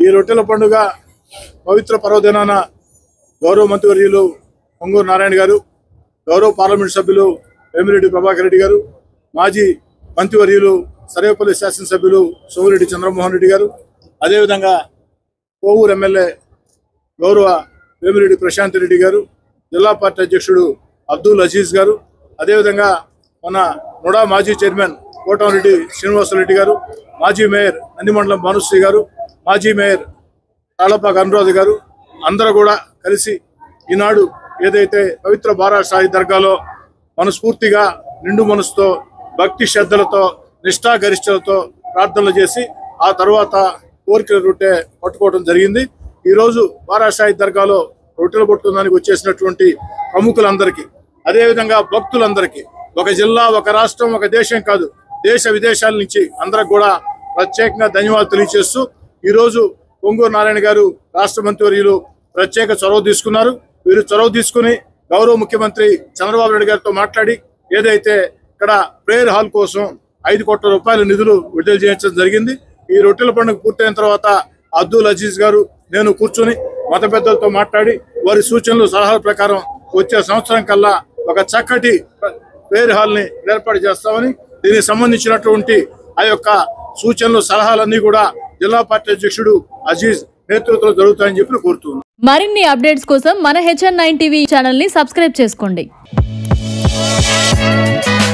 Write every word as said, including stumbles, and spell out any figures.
ఈ రొట్టెల పండుగ పవిత్ర పర్వదినాన గౌరవ మంత్రివర్యులు పొంగూరు నారాయణ గారు, గౌరవ పార్లమెంట్ సభ్యులు వేమిరెడ్డి ప్రభాకర్ రెడ్డి గారు, మాజీ మంత్రివర్యులు సర్వేపల్లి శాసనసభ్యులు సోమిరెడ్డి చంద్రమోహన్ రెడ్డి గారు, అదేవిధంగా కోవూరు ఎమ్మెల్యే గౌరవ వేమిరెడ్డి ప్రశాంత్ రెడ్డి గారు, జిల్లా పార్టీ అధ్యక్షుడు అబ్దుల్ అజీజ్ గారు, అదేవిధంగా మన నుడా మాజీ చైర్మన్ కోటమిరెడ్డి శ్రీనివాసరెడ్డి గారు, మాజీ మేయర్ నందిమండలం భానుశ్రీ గారు, మాజీ మేయర్ తాళపాక అనురాధ గారు అందరూ కూడా కలిసి ఈనాడు ఏదైతే పవిత్ర బారా సాయి దర్గాలో మనస్ఫూర్తిగా నిండు మనసుతో భక్తి శ్రద్ధలతో నిష్ఠాగరిష్టలతో ప్రార్థనలు చేసి ఆ తర్వాత కోరికల రొట్టె పట్టుకోవడం జరిగింది. ఈరోజు బారా సాయి దర్గాలో రొట్టెలు పట్టుకోవడానికి వచ్చేసినటువంటి ప్రముఖులందరికీ, అదేవిధంగా భక్తులందరికీ, ఒక జిల్లా, ఒక రాష్ట్రం, ఒక దేశం కాదు, దేశ విదేశాల నుంచి అందరికి కూడా ప్రత్యేకంగా ధన్యవాదాలు తెలియజేస్తూ ఈరోజు పొంగూరు నారాయణ గారు రాష్ట్ర మంత్రివర్యులు ప్రత్యేక చొరవ తీసుకున్నారు. వీరు చొరవ తీసుకుని గౌరవ ముఖ్యమంత్రి చంద్రబాబు నాయుడు గారితో మాట్లాడి ఏదైతే ఇక్కడ ప్రేయర్ హాల్ కోసం ఐదు కోట్ల రూపాయల నిధులు విడుదల చేయించడం జరిగింది. ఈ రొట్టెల పండుగ పూర్తయిన తర్వాత అబ్దుల్ అజీజ్ గారు నేను కూర్చొని మత పెద్దలతో మాట్లాడి వారి సూచనలు సలహాల ప్రకారం వచ్చే సంవత్సరం కల్లా ఒక చక్కటి ప్రేయర్ హాల్ ని ఏర్పాటు చేస్తామని, దీనికి సంబంధించినటువంటి ఆ యొక్క సూచనలు సలహాలన్నీ కూడా జిల్లా పార్టీ అధ్యక్షుడు అజీజ్ నేతృత్వంలో జరుగుతాయని చెప్పి కోరుతున్నాను. మరిన్ని అప్డేట్స్ కోసం మన హెచ్ఎన్ నైన్ టీవీ ఛానల్ ని సబ్స్క్రైబ్ చేసుకోండి.